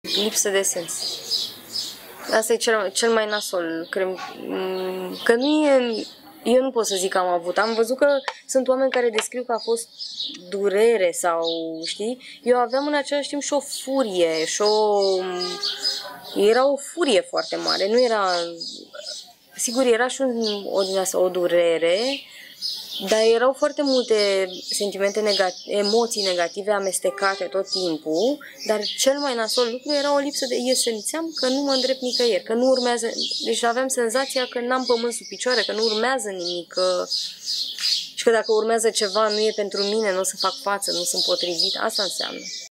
Lipsă de sens. Asta e cel mai nasol. Că nu e... Eu nu pot să zic că am avut. Am văzut că sunt oameni care descriu că a fost durere sau, știi? Eu aveam în același timp și o furie și era o furie foarte mare. Nu era... Sigur, era și o durere, dar erau foarte multe sentimente emoții negative amestecate tot timpul, dar cel mai nasol lucru era o lipsă de... Eu simțeam că nu mă îndrept nicăieri, că nu urmează... Deci aveam senzația că n-am pământ sub picioare, că nu urmează nimic, și că dacă urmează ceva nu e pentru mine, nu o să fac față, nu sunt potrivit. Asta înseamnă.